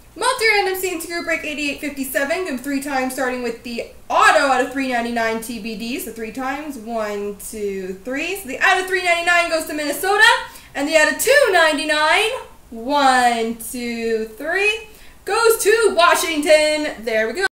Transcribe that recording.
Multi-random C&C group break 8857. Give 3 times, starting with the auto out of 399 TBD. So 3 times. 1, 2, 3. So the out of 399 goes to Minnesota. And the out of 299, 1, 2, 3, goes to Washington. There we go.